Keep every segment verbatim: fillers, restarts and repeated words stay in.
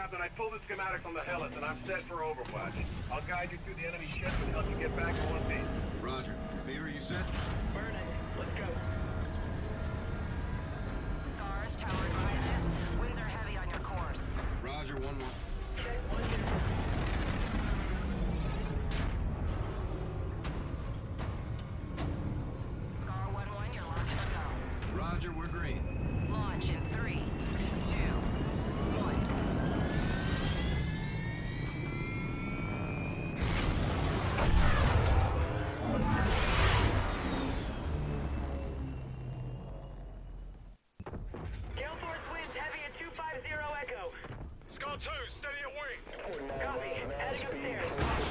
Captain, I pulled the schematics on the Hellas and I'm set for Overwatch. I'll guide you through the enemy ship and help you get back in one piece. Roger. Beaver, you set? Burn it. Let's go. Scars, tower advises. Winds are heavy on your course. Roger, one more. Okay, one here. Scar one one, you're locked to go. Roger, we're green. Launch in three, two, one. Gale Force winds heavy at two five zero Echo. Scar two, steady at wing. Copy. Heading upstairs.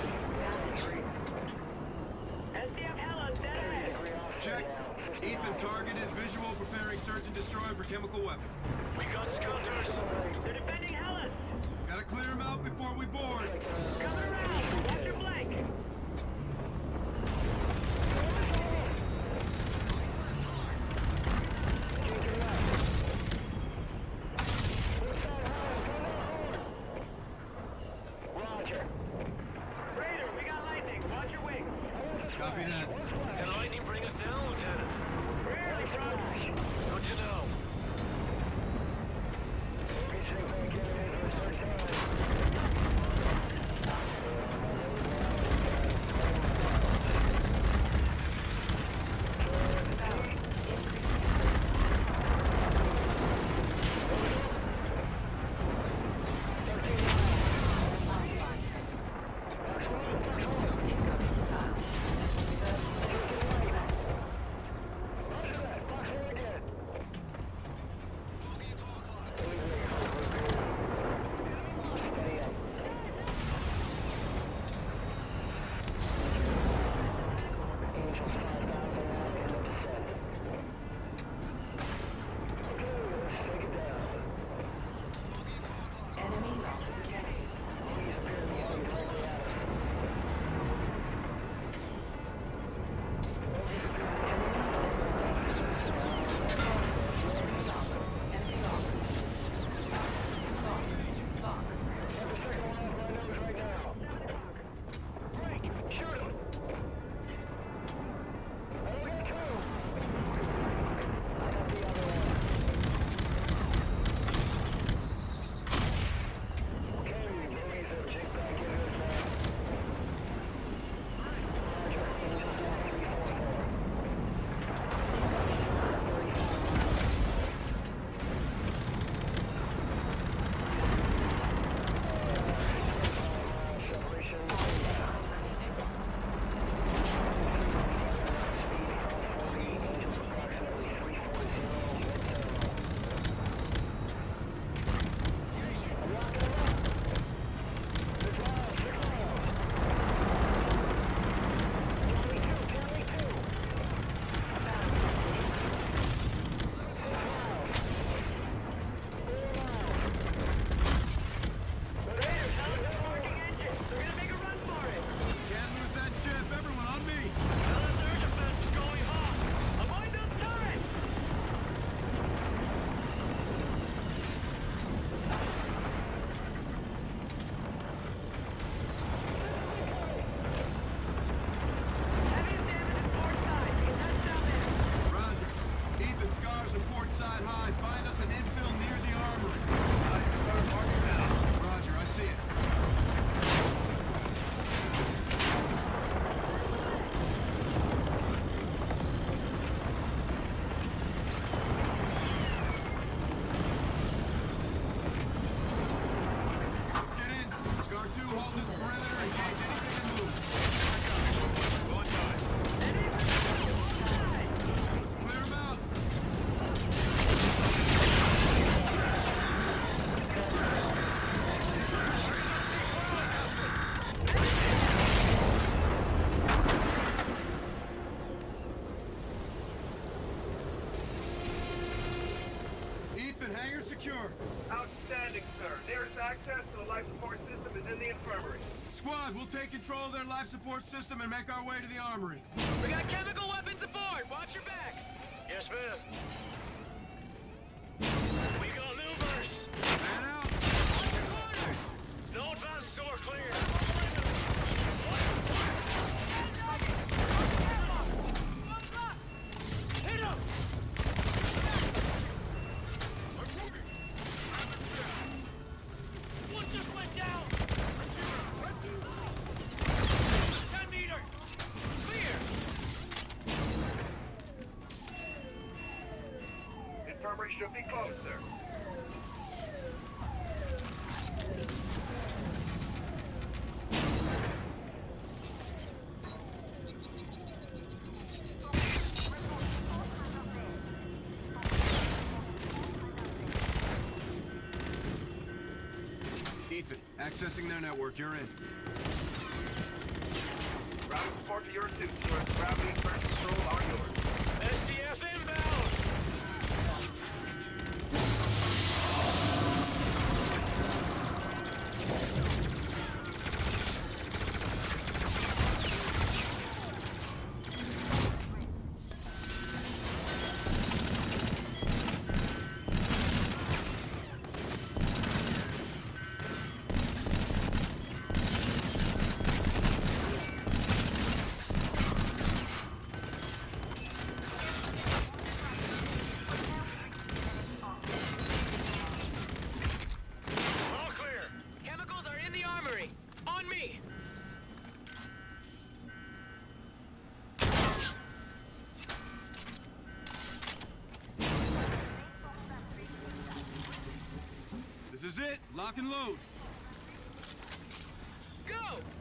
S D F Hellas, dead ahead. Check. Ethan, target is visual, preparing search and destroy for chemical weapon. We got scouters. They're defending Hellas. Gotta clear them out before we board. Coming around. Watch your flank. Raider, we got lightning. Watch your wings. Copy that. Can lightning bring us down, Lieutenant? Rarely, Brooks. Good to know. secure. Outstanding, sir. Nearest access to the life support system is in the infirmary. Squad, we'll take control of their life support system and make our way to the armory. We got chemical weapons aboard! Watch your backs! Yes, ma'am. We got louvers. Man out. Watch your corners! should be close, sir. Ethan, accessing their network, you're in. Ground support to your suit, sir. Gravity and pressure control are yours. S D F inbound! All clear! Chemicals are in the armory. On me. This is it. Lock and load. Go!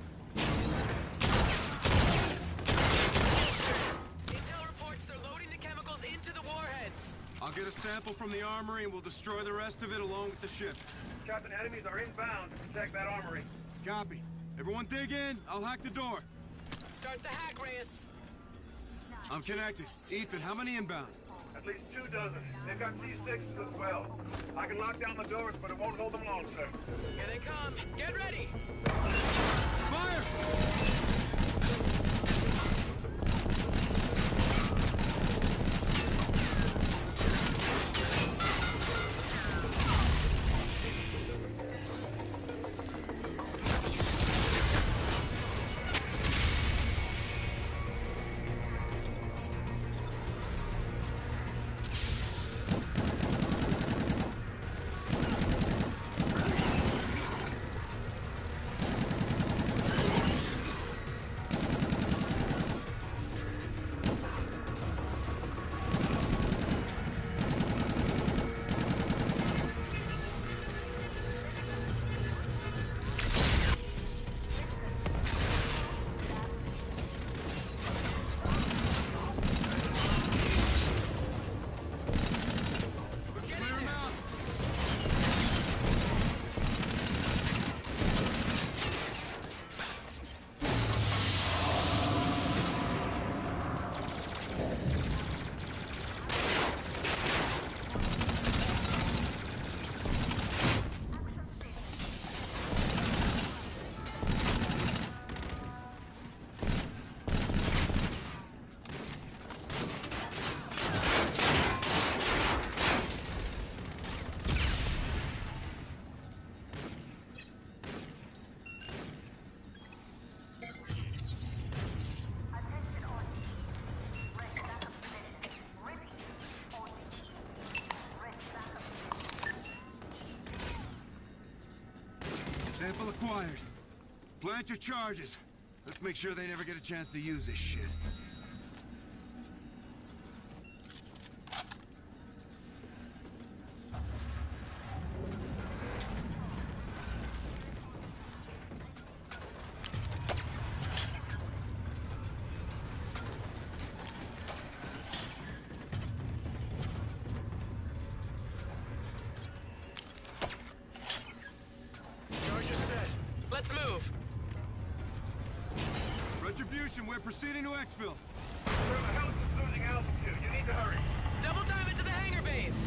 Intel reports they're loading the chemicals into the warheads. I'll get a sample from the armory and we'll destroy the rest of it along with the ship. Captain, enemies are inbound to protect that armory. Copy. Everyone dig in. I'll hack the door. Start the hack, Reyes. I'm connected. Ethan, how many inbound? At least two dozen. They've got C sixes as well. I can lock down the doors, but it won't hold them long, sir. Here they come. Get ready. Fire! Sample acquired. Plant your charges. Let's make sure they never get a chance to use this shit. Charge set. Let's move. Retribution, we're proceeding to exfil. Sir, the house is losing altitude. You need to hurry. Double time it to the hangar base.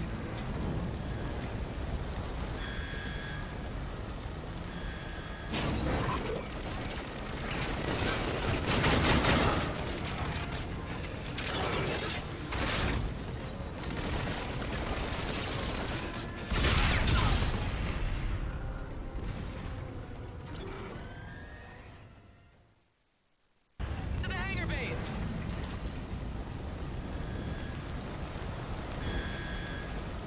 To the hangar base.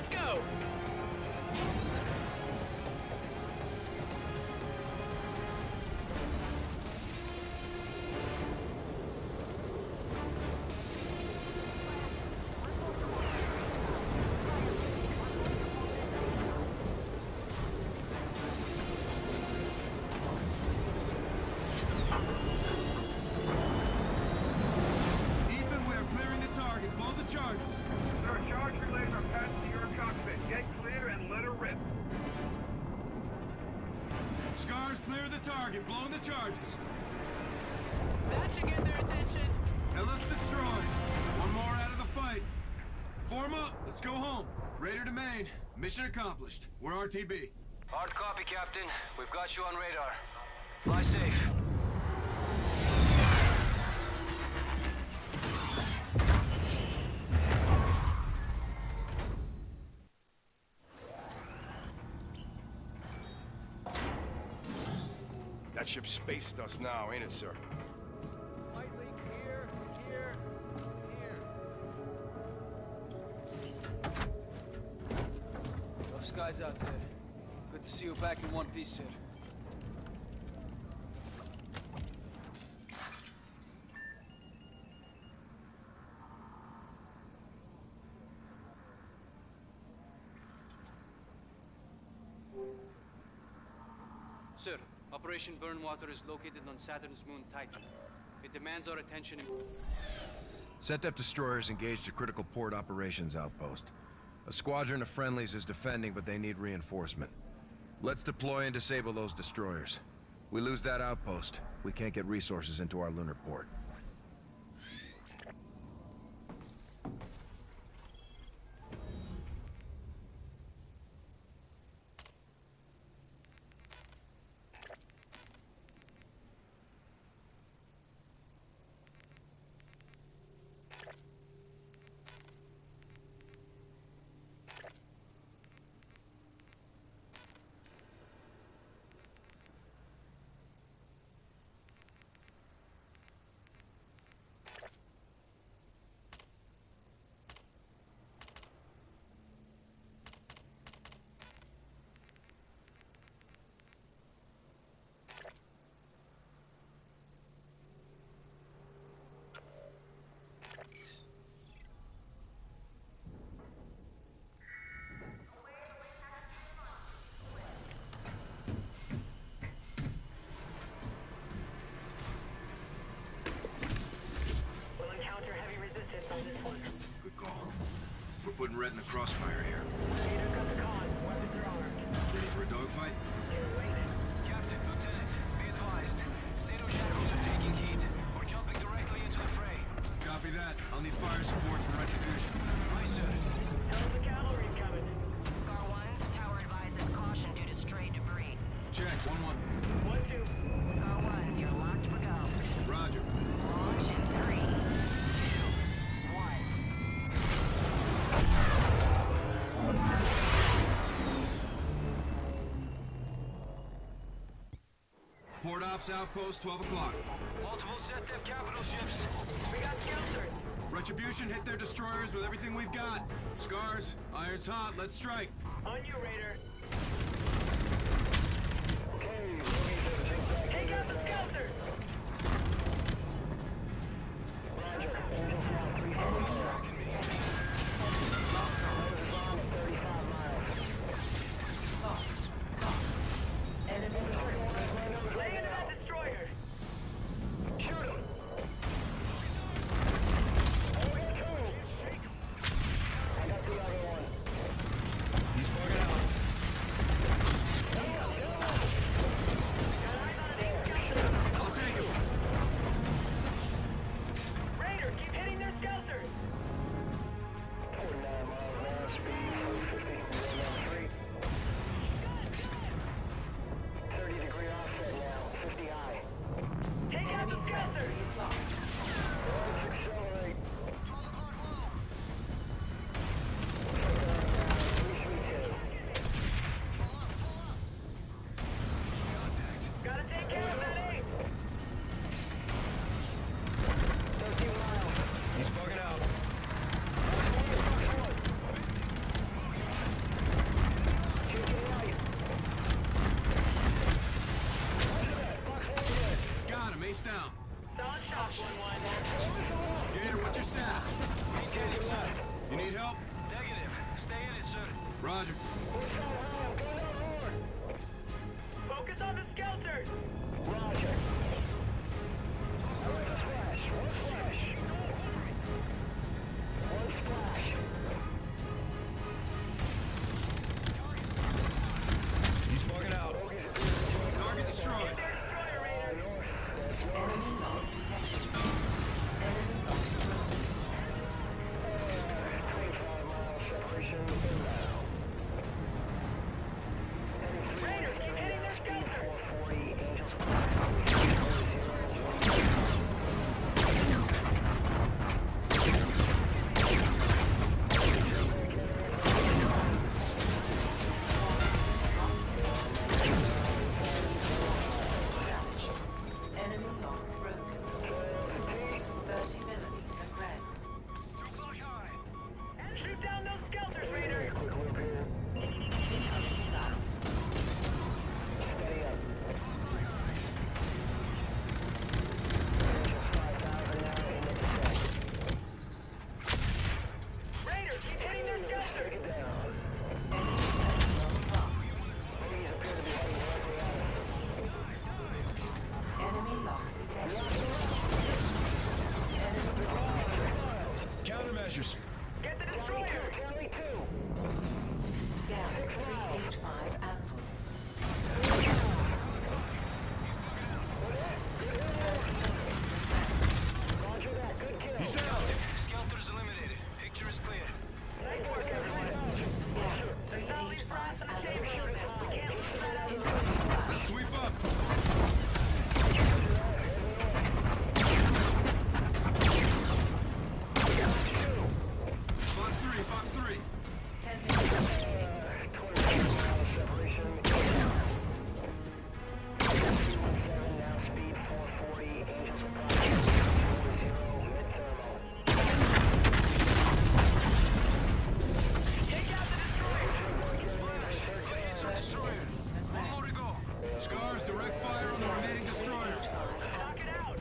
Let's go! Ethan, we are clearing the target. Blow the charges. Sir, charge relays are passed to your cockpit. Get clear and let her rip. Scars, clear the target. Blow the charges. That should get their attention. Ellis destroyed. One more out of the fight. Form up. Let's go home. Raider to main. Mission accomplished. We're R T B. Hard copy, Captain. We've got you on radar. Fly safe. That ship spaced us now, ain't it, sir? Slightly here, here, here. Tough skies out there. Good to see you back in one piece, sir. Sir, Operation Burnwater is located on Saturn's moon Titan. It demands our attention. SETDEF destroyers engaged a critical port operations outpost. A squadron of friendlies is defending, but they need reinforcement. Let's deploy and disable those destroyers. We lose that outpost, we can't get resources into our lunar port. Good call. We're putting Red in the crossfire here. Ready for a dogfight? Captain, Lieutenant, be advised. Sato shadows are taking heat. We're jumping directly into the fray. Copy that. I'll need fire support from Retribution. Aye, sir. Scar ones, tower advises caution due to stray debris. Check. one one. Scar ones, you're locked for go. Roger. Launch in three, two, one. Port Ops Outpost, twelve o'clock. Multiple SETDEF capital ships. Retribution hit their destroyers with everything we've got. Scars, iron's hot, let's strike. On you, Raider. Yes, sir. Roger. Focus on the skelters! Roger. One splash, one splash. One splash. He's bugging out. Target destroyed. Enemy lock detected. Enemy lock twenty-five mile separation inbound. Raiders, keep hitting their skelters! four forty, Angels. Enemy lock broken. thirty millimeter red. Two o'clock high. Shoot down those skelters, Raiders! Quick loop here. Incoming missile. Steady up. Angels five thousand now in the descent. Raiders, keep hitting their skelters! Take it down. Enemy terminal lock. Bogies appear to be heading directly at us. Enemy lock detected. Enemy lock. Countermeasures. Get the destroyer! Charlie two. Gap three eight five ample. Roger that. Good kill. He's down. Skelters eliminated. Picture is clear. Nice work, everyone! Gap three eight five ample. Incoming missile. Let's sweep up. Box three, box three. ten millimeter. twenty-five mile separation inbound. seven now speed four forty. Angels approaching. zero mid thermal. Take out the destroyer! Wait, some destroyer. One more to go. Scars, direct fire on the remaining destroyer. Knock it out!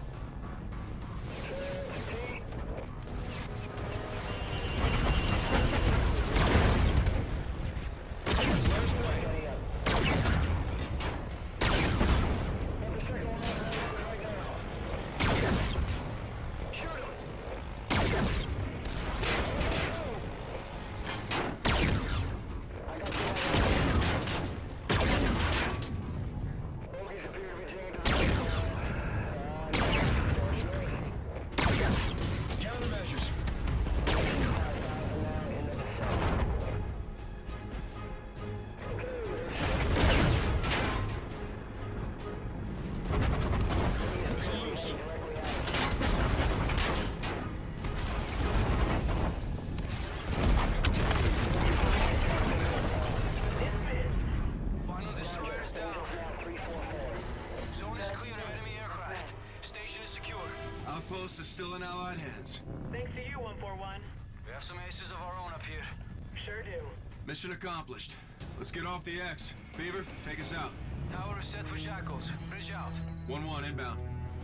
Steady up. Get the second one out right now. Shoot him. I got the Bogies appear to be taking position now. Countermeasures. five thousand now in the descent. Missile loose. Final destroyer is down. three four four. Zone is clear of enemy aircraft. Station is secure. Outpost is still in Allied hands. Thanks to you, one forty-one. We have some aces of our own up here. Sure do. Mission accomplished. Let's get off the X. Fever, take us out. Tower is set for shackles. Bridge out. one one inbound.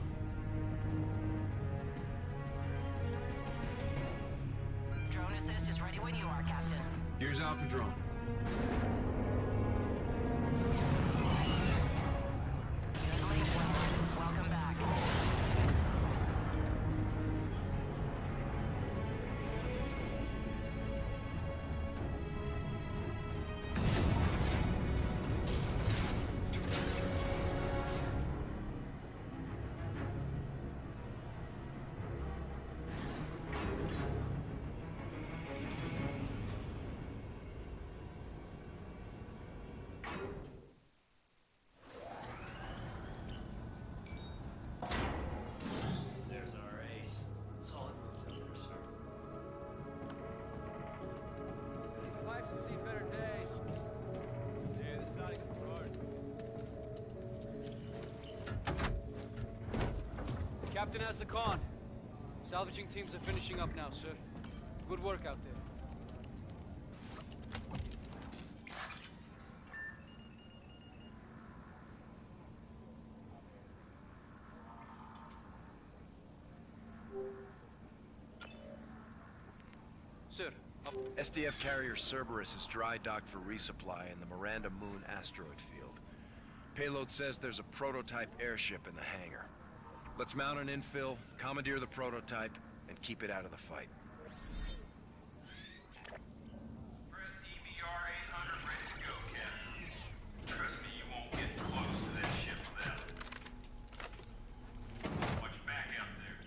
Drone assist is ready when you are, Captain. Gears out for drone. Welcome back. There's our ace. Solid moves up there, sir. Pipes have seen better days. Yeah, they're starting at the road. Captain has the con. Salvaging teams are finishing up now, sir. Good work out there. Sir, S D F carrier Cerberus is dry docked for resupply in the Miranda Moon asteroid field. Payload says there's a prototype airship in the hangar. Let's mount an infill, commandeer the prototype, and keep it out of the fight. Press E B R eight hundred, ready to go, Captain. Trust me, you won't get close to that ship without it. Watch your back out there.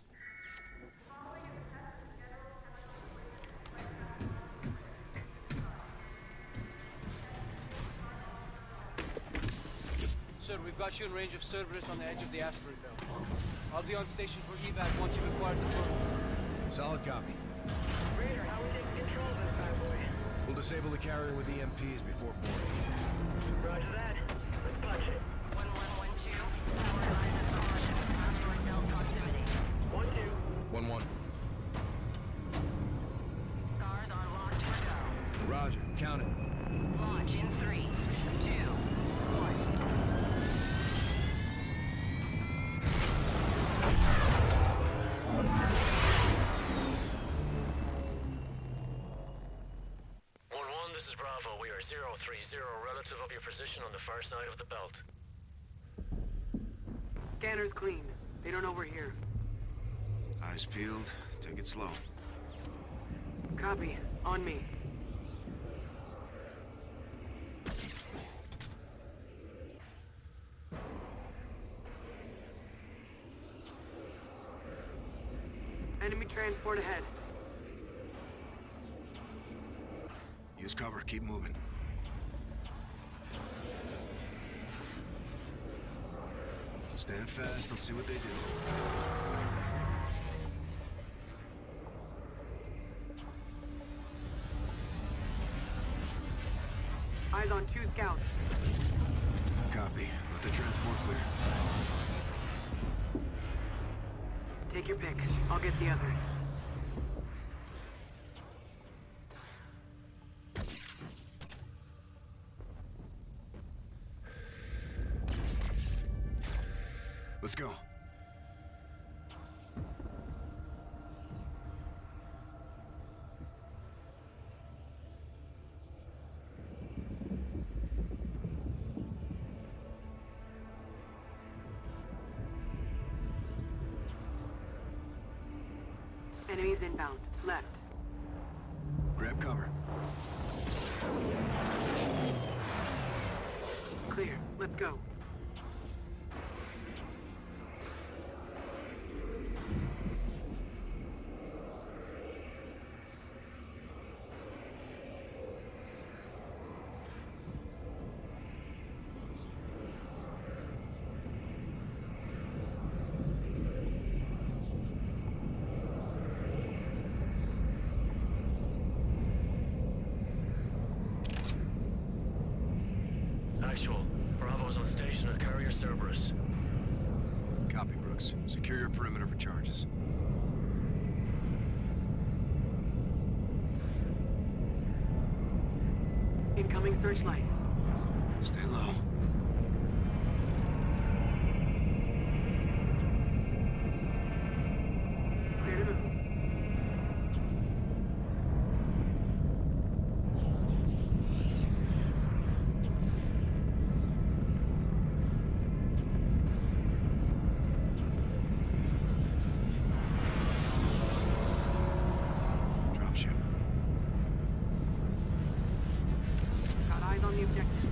Sir, we've got you in range of Cerberus on the edge of the asteroid belt. I'll be on station for evac once you've acquired the probe. Solid copy. Raider, how we taking control of this bad boy? We'll disable the carrier with E M Ps before boarding. Roger that. Let's punch it. one one one two, tower advises caution. Asteroid belt proximity. One, two. one one. Scars are locked for go. Roger. Count it. Launch in three, two, one. one one, this is Bravo. We are zero three zero relative of your position on the far side of the belt. Scanner's clean. They don't know we're here. Eyes peeled. Take it slow. Copy. On me. Enemy transport ahead. Use cover. Keep moving. Stand fast. Let's see what they do. Eyes on two scouts. Copy. Let the transport clear. Take your pick. I'll get the others. Let's go. Enemies inbound. Left. Grab cover. Clear. Let's go. Actual. Bravo's on station at carrier Cerberus. Copy, Brooks. Secure your perimeter for charges. Incoming searchlight. Stay low. Clear to move. Dropship. Got eyes on the objective.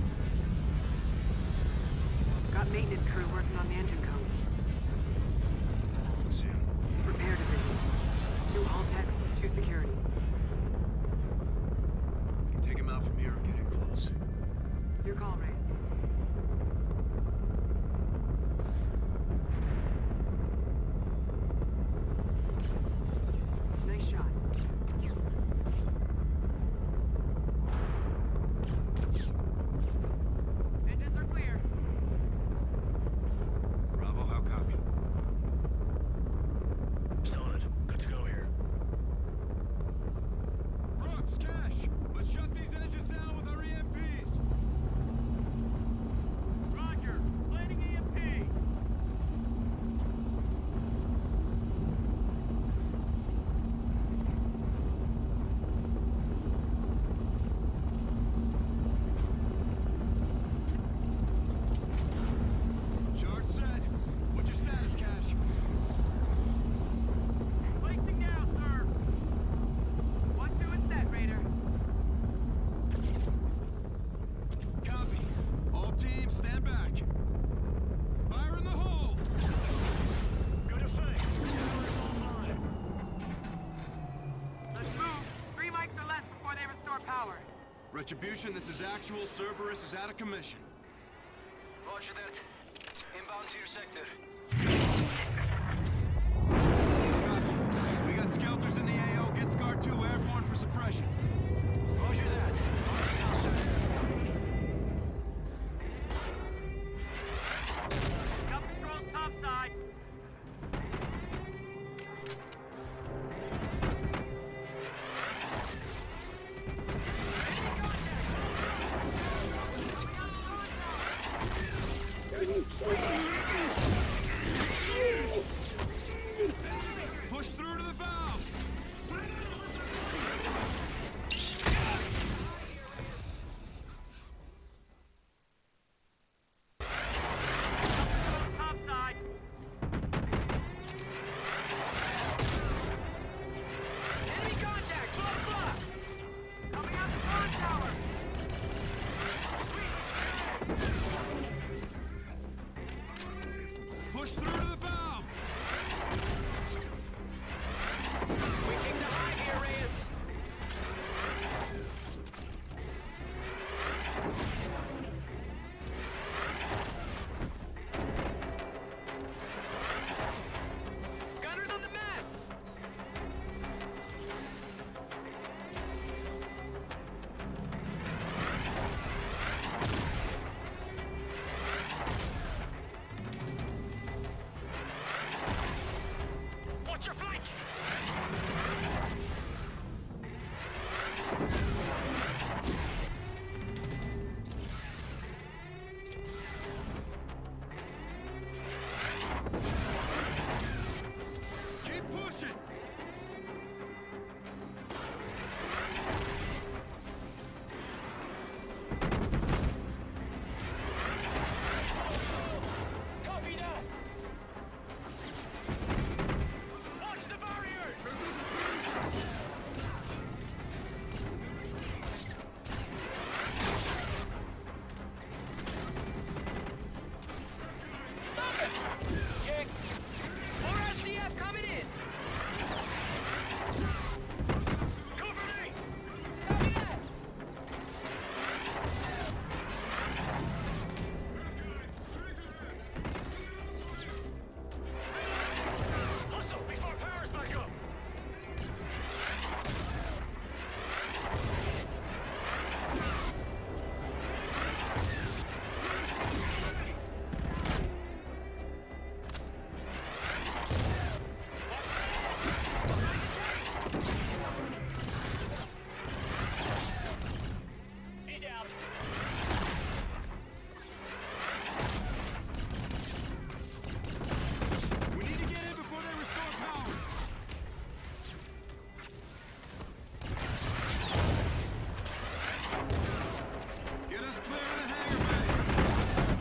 Got maintenance crew working on the engine code. Let's see him. Repair division. Two hull techs, two security. We can take him out from here or get in close. Your call, Race. Nice shot. Engines are clear. Bravo, how copy? Solid. Good to go here. Brooks, Cash! Let's shut these engines down with our E M Ps! back. Fire in the hole! Good effect. Power's online. Let's move. Three mics or less before they restore power. Retribution, this is actual. Cerberus is out of commission. Roger that. Inbound to your sector. Copy. We got skelters in the A O. Get Scar two airborne for suppression. Roger that. Launching now, sir. Got patrols topside. Push through to the valve! Topside. Enemy contact. twelve o'clock. Coming out the front tower. Push through to the valve! We kicked a high here, Reyes. Gunners on the masts. Watch your flank! Keep pushing! Copy that! Watch the barriers! Check. More S D F coming in. Cover me! Copy that. Hustle before power's back up! Watch the edge. Behind the tanks. He's down. We need to get in before they restore power! Get us clear of the hangar bay!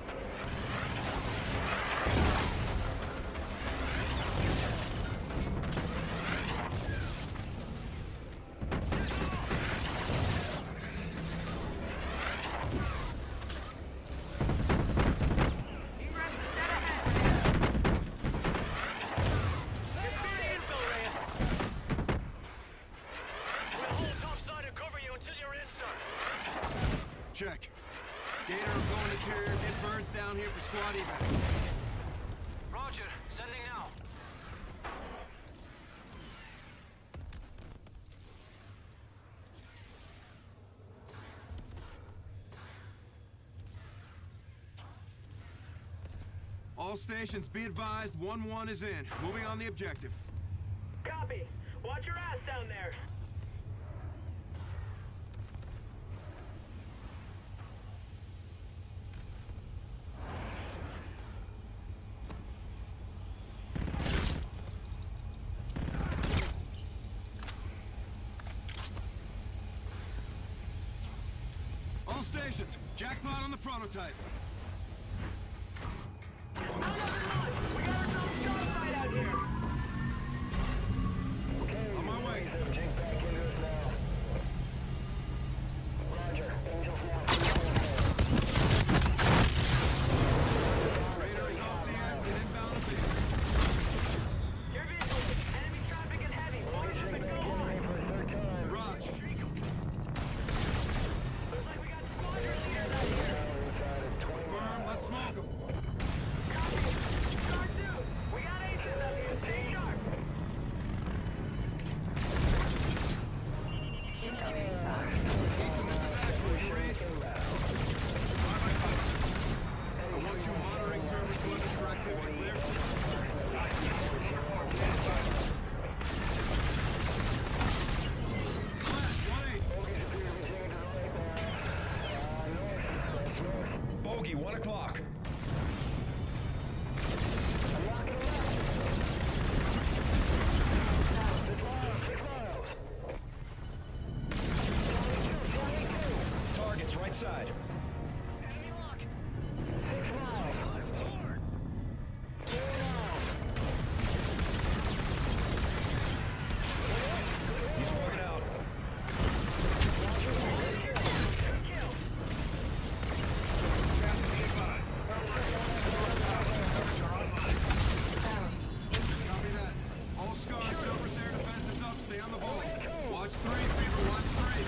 Ingress is dead ahead. You're clear to infill, Reyes. We'll hold topside and cover you until you're in, sir. Check. Gator, I'm going interior. Get birds down here for squad evac. Roger. Sending now. All stations, be advised, one one is in. Moving on the objective. Copy. Watch your ass down there. All stations, jackpot on the prototype. We got ourselves gunfight out here. On my way. Jake back into us now. Roger. Angels now. bogey, one o'clock. Target's right side. Enemy lock. Six miles. Left hard. Two miles. He's walking out. Good kill. Captain, be advised. Turrets are online. Copy that. All Scar Cerberus air defense is up. Stay on the ball. Watch three, Fever. Watch three.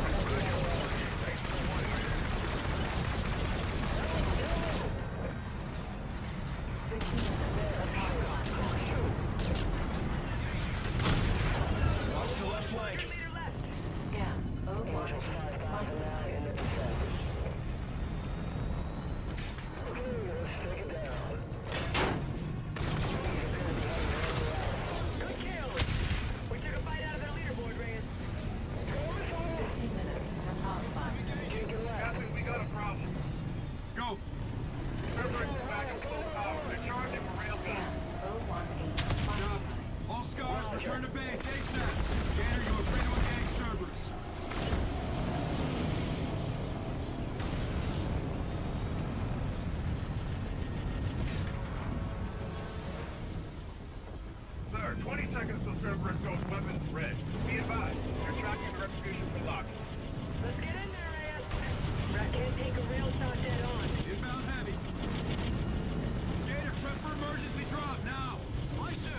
Watch the left flank. Scan. oh one. Angels five thousand nine in the descent. Okay, let's take it down. Good kill. We took a bite out of that leaderboard, Reyes. fifteen minutes to outline. Take it left. Captain, we got a problem. Go. Cerberus is back in full power. They're charging for railgun. oh one eight. Copy. All Scars, return to base ASAP. Gator, you are free to engage Cerberus. Sir, twenty seconds till Cerberus goes weapons red. Be advised, they're tracking the retribution for Locke. Let's get in there, Reyes. Rat can't take a rail shot dead on. Inbound heavy. Gator, prep for emergency drop now. Aye, sir.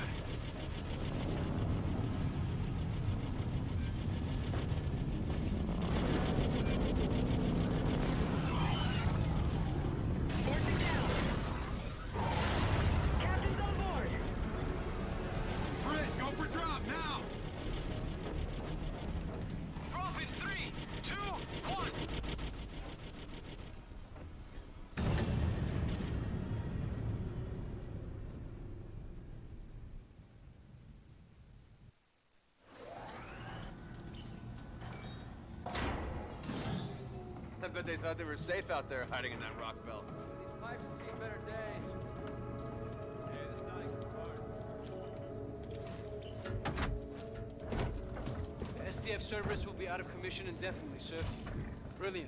Forcing down. Captain's on board. Bridge, go for drop now. Drop in three, two, one. I bet they thought they were safe out there hiding in that rock belt. These pipes have seen better days. Hey, that's not even hard. The S D F Cerberus will be out of commission indefinitely, sir. Brilliant.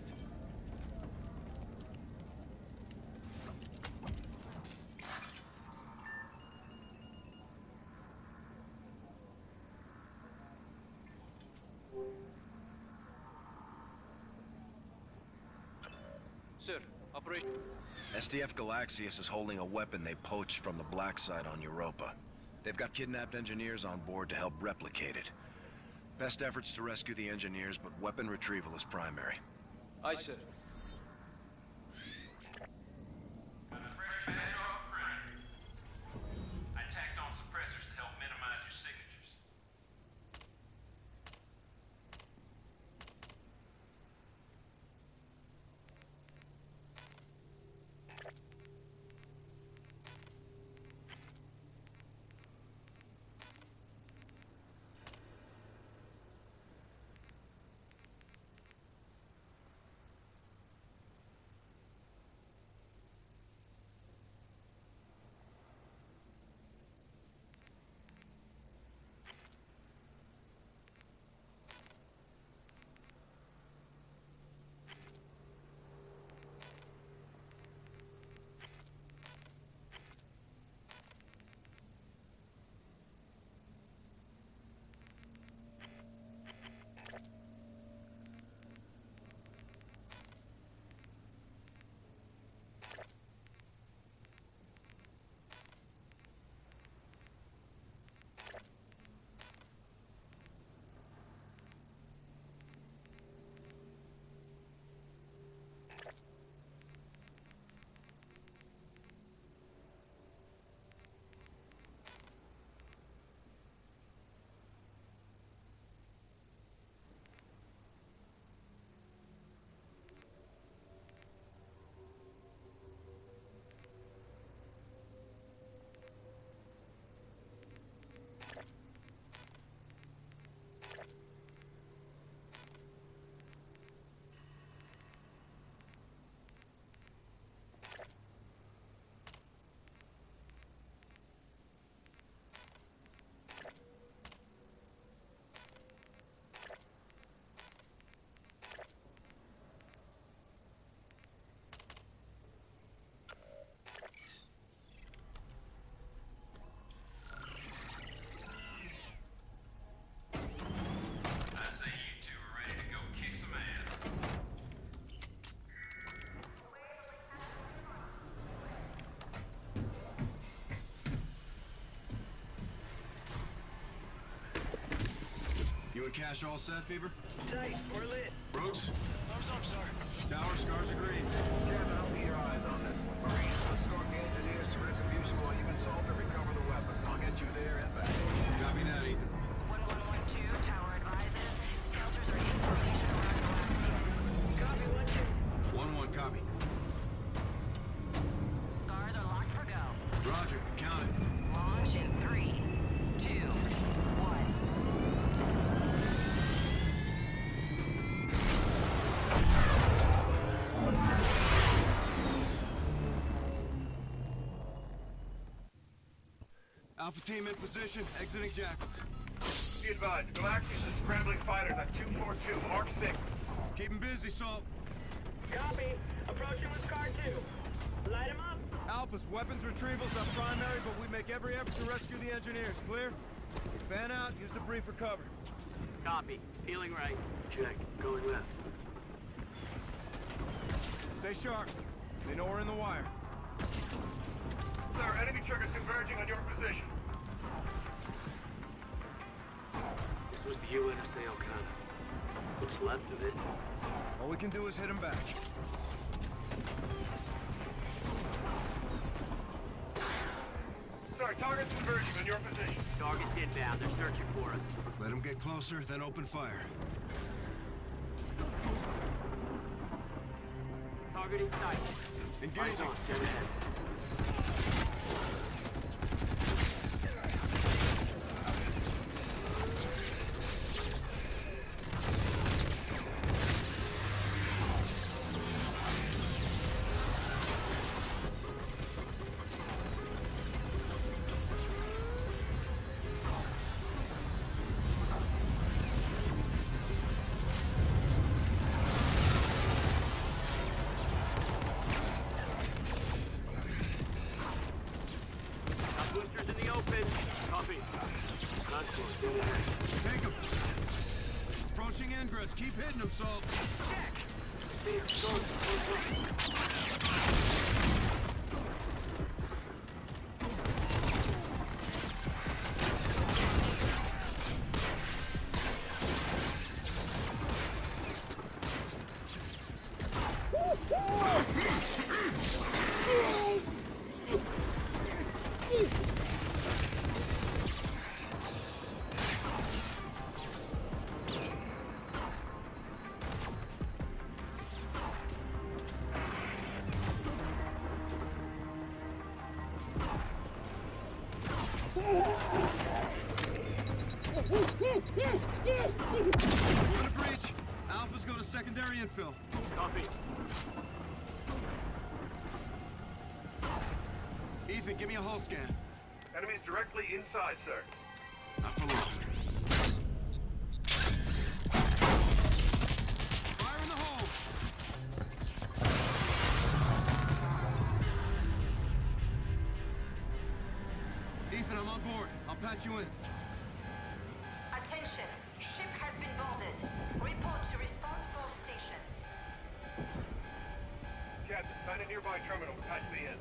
Sir, operation. S D F Galaxius is holding a weapon they poached from the black site on Europa. They've got kidnapped engineers on board to help replicate it. Best efforts to rescue the engineers, but weapon retrieval is primary. Aye, sir. Fresh batch off printer. I tacked on suppressors to help minimize your signatures. and Cash all set, Fever? Tight, we're lit. Brooks? Thumbs up, sir. Tower, scars are green. Captain, I'll keep your eyes on this one. Marines will escort the engineers to retribution while you consult and recover the weapon. I'll get you there and back. Copy that, Ethan. one one one two, tower advises. Skelters are in formation around Galaxius. Copy, one, two. one one, copy. Scars are locked for go. Roger, count it. Launch in three, two, one. Alpha team in position, exiting Jackals. Be advised, Galactus is scrambling fighters at two four two, Mark six. Keep 'em busy, Salt. Copy. Approaching with Scar two. Light him up. Alpha's weapons retrieval's our primary, but we make every effort to rescue the engineers. Clear? Fan out, use the brief for cover. Copy. Feeling right. Check. Going left. Stay sharp. They know we're in the wire. Sir, enemy triggers converging on your position. This was the U N S A Okada. What's left of it? All we can do is hit them back. Sir, target's converging on your position. Target's inbound. They're searching for us. Let them get closer, then open fire. Target in sight. Engaging. Eyes on. Dead ahead. Boosters in the open. Copy. Concourse, dead ahead. Take 'em. Approaching ingress, keep hitting them, Salt. Check. See her. Go. Go, go. We're in a breach. Alpha's go to secondary infill. Copy. Ethan, give me a hull scan. Enemies directly inside, sir. Not for long. Fire in the hole! Ethan, I'm on board. I'll patch you in. Attention, ship has been boarded. Report to response force stations. Captain, find a nearby terminal. Patch me in.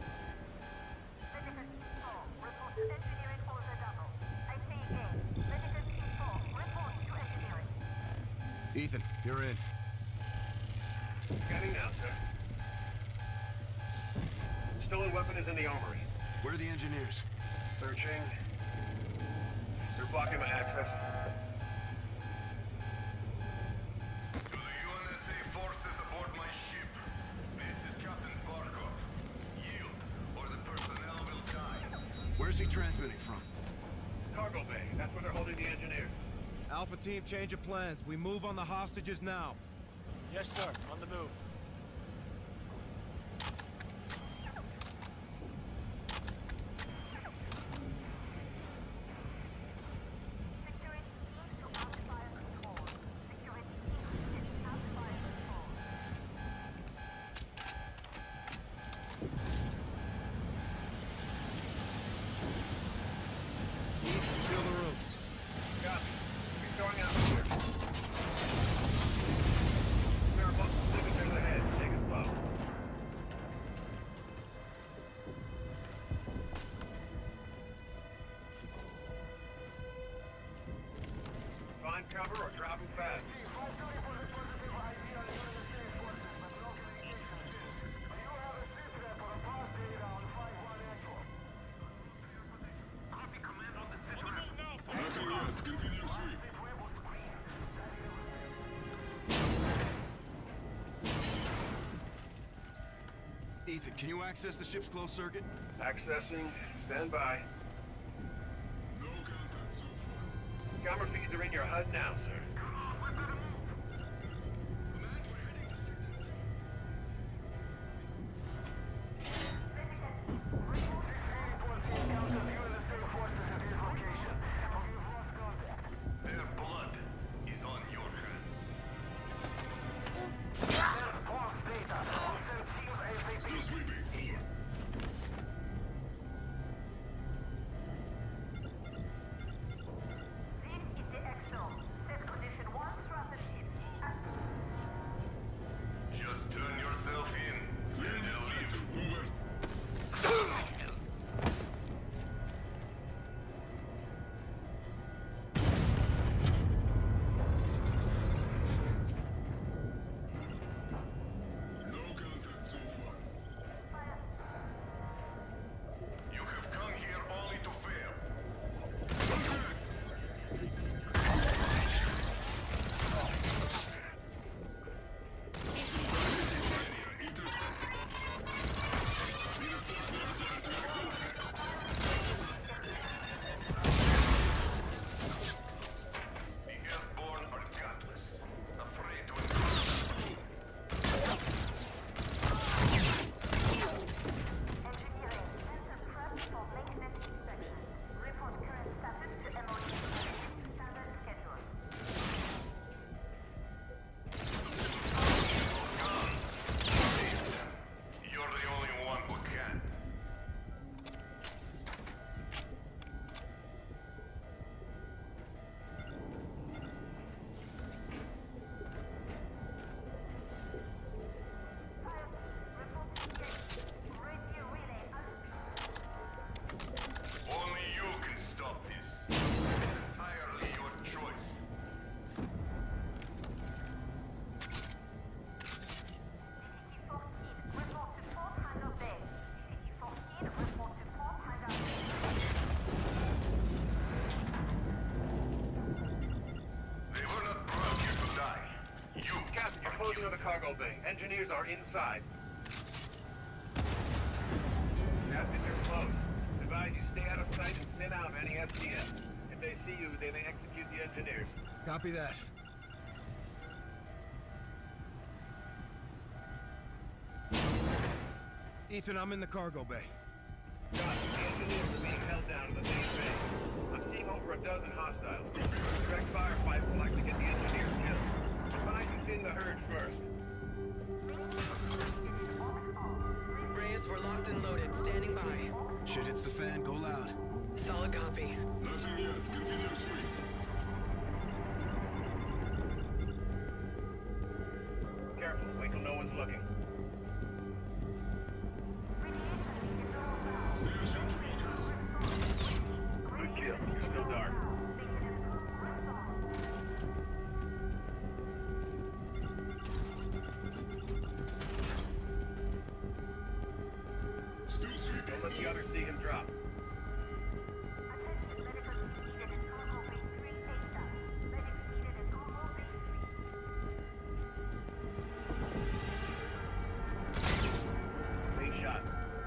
Ethan, you're in. Scanning now, sir. Stolen weapon is in the armory. Where are the engineers? Searching. They're blocking my access. To the U N S A forces aboard my ship. This is Captain Barkov. Yield, or the personnel will die. Where's he transmitting from? Cargo bay. That's where they're holding the engineers. Alpha team, change of plans. We move on the hostages now. Yes, sir. On the move. Seal the room. Copy. He's going out here. There are multiple signatures ahead. cover or dropping fast. Nothing yet. Continue sweep. Ethan, can you access the ship's closed circuit? Accessing. Stand by. No contact so far. Camera feeds are in your H U D now, sir. Their blood is on your hands. Still sweeping. Over. This is the X-zone. Set condition one throughout the ship. Just turn yourself in. Clear the sector. Over. No contact so far. You have come here only to fail. Area intercepted. Reinforcements there to your coordinates. The Earthborn are gutless, afraid to encounter. Engineering. Sensor prep for maintenance inspections. Report current status to M O D. Standard schedule. You're the only one who can. Fire team. Report to gate. Radio relay. Only you can stop this. It's entirely your choice. D C T fourteen. Report to Port Hangar Bay. D C T fourteen. Report to Port Hangar Bay. They were not brought here to die. You, Captain, you're closing on the cargo bay. Engineers are inside. Captain, you're close. Advise you stay out of sight and thin out any S D M. If they see you, they may execute the engineers. Copy that. Ethan, I'm in the cargo bay. Got it. The engineers are being held down in the main bay. I'm seeing over a dozen hostiles. Direct firefight will likely get the engineers killed. Advise you thin the herd first. Reyes, we're locked and loaded. Standing by. Shit hits the fan, go loud. Solid copy. nothing yet. Continue sweep. Careful. Wait till no one's looking. Sergeant Rodriguez. Good kill. You're still dark. Still sweeping. Don't let the others see him drop. Attention, medical team needed at cargo bay three ASAP. Medics needed at cargo bay three. Main shot.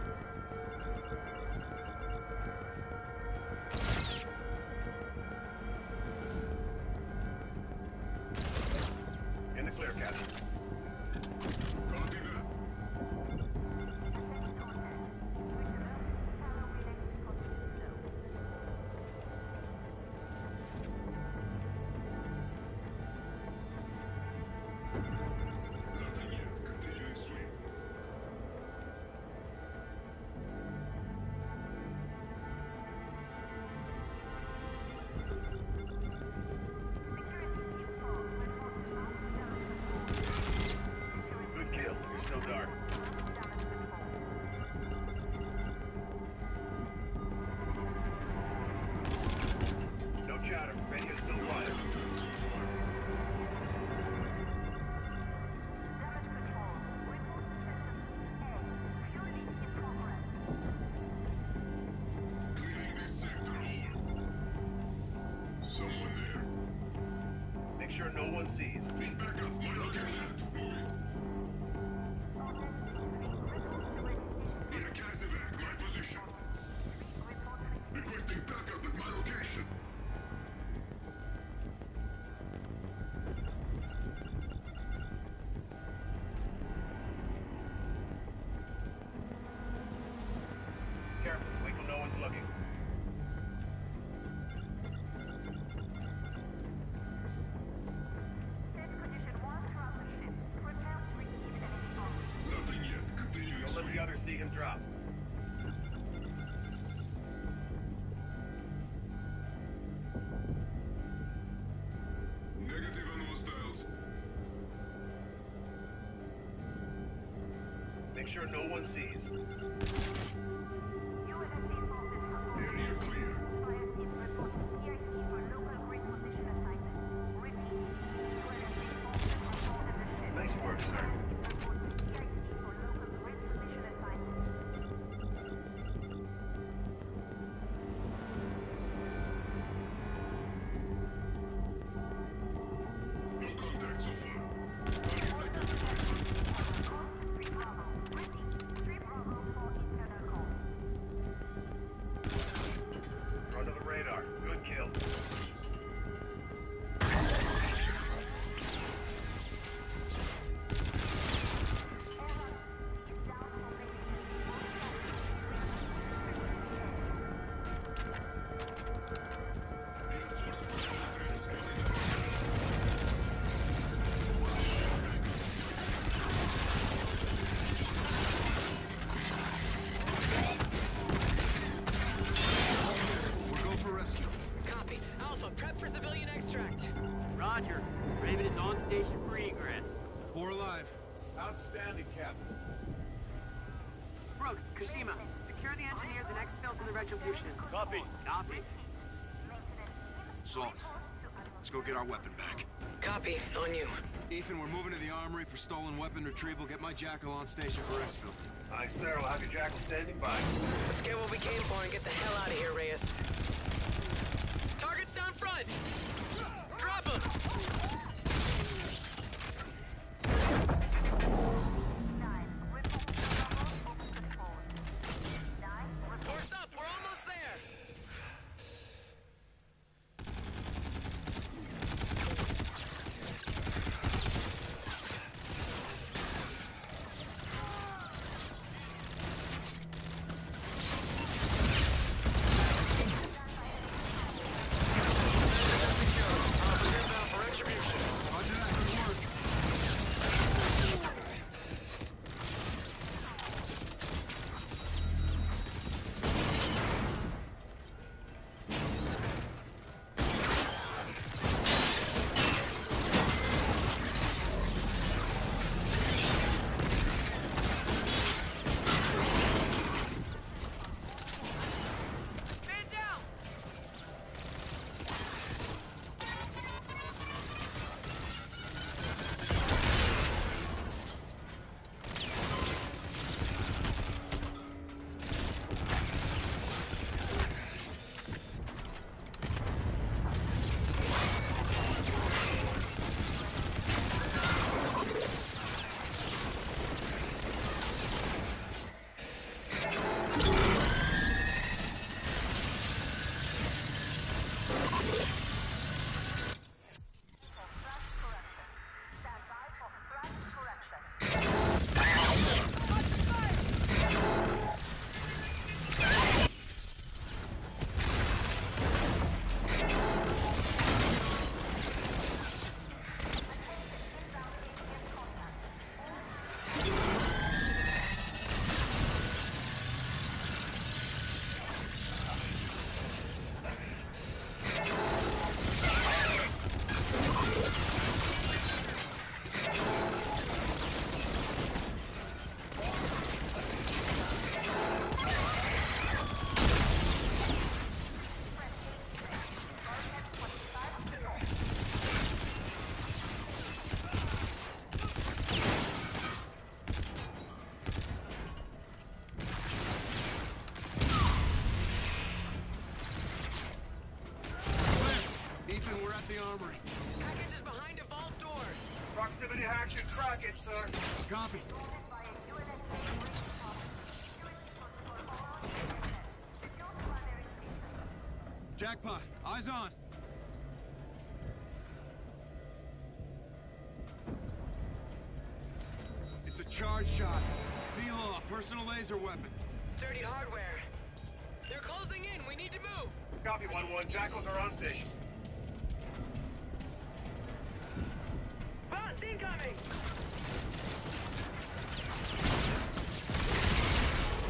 In the clear, Captain. Copy that. Nothing yet. Continuing sweep. Good kill. You're still dark. No chatter. Radio's still quiet. Contact so far. and drop. Negative on hostiles. Make sure no one sees. U N S A forces have Area clear. fire teams reporting E I C for local grid position assignments. Repeat. U N S A forces have boarded the ship. Nice work, sir. Reporting E I C for local grid position assignments. No contact so far. Targets identified. three Bravo. Repeat. three Bravo for internal calls. Front of the radar. Good kill. Reinforced potential threats scanning. We're go for rescue. Copy. Alpha, prep for civilian extract. Roger. Raven is on station for egress. Four alive. Outstanding, Captain. Brooks, Kashima, secure the engineers and exfil to the retribution. Copy. Copy. Salt. Let's go get our weapon back. Copy. On you. Ethan, we're moving to the armory for stolen weapon retrieval. Get my jackal on station for exfil. Aye, sir. We'll have your jackal standing by. Let's get what we came for and get the hell out of here, Reyes. Targets down front! Drop them! Force up! We're almost there! Roger that. Good work. Man down! Stand by for thrust correction. Ethan, we're at the armory. Package is behind a vault door. Proximity hack should crack it, sir. Copy. Jackpot. Eyes on. It's a charge shot. B-Law, personal laser weapon. Sturdy hardware. They're closing in. We need to move. Copy, one one. Jackals are on station. Boss incoming!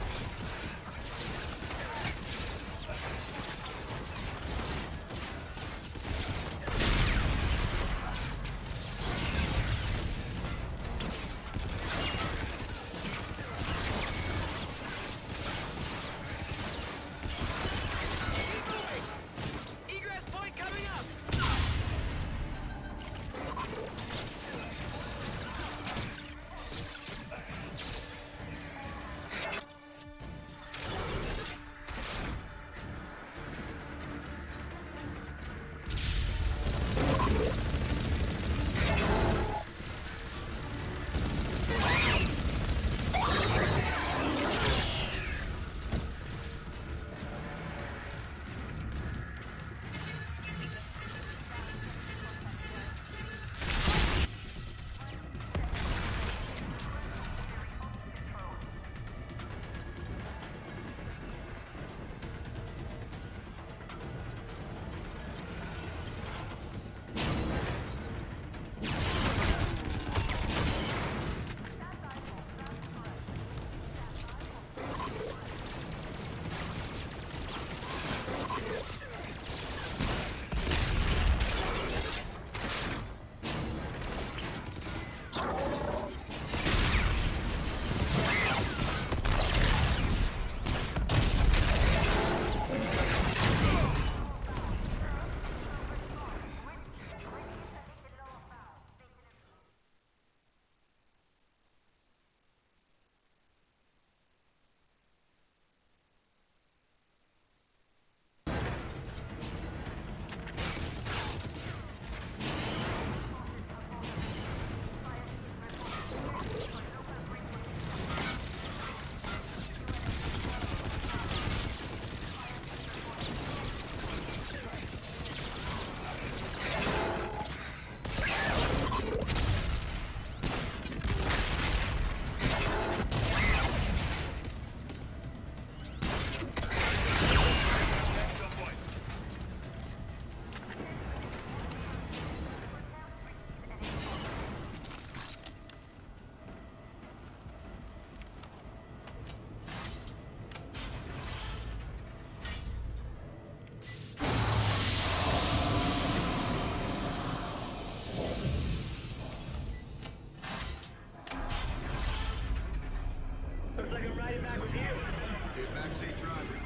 Backseat driver.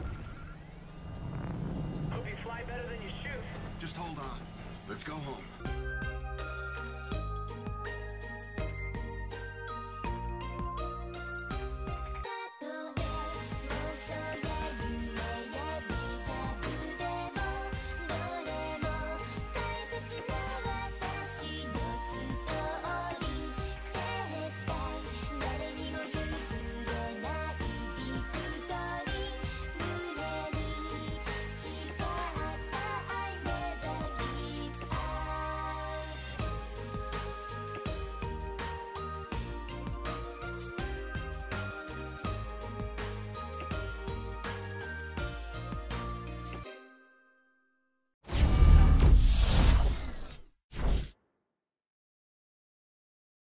Hope you fly better than you shoot. Just hold on. Let's go home.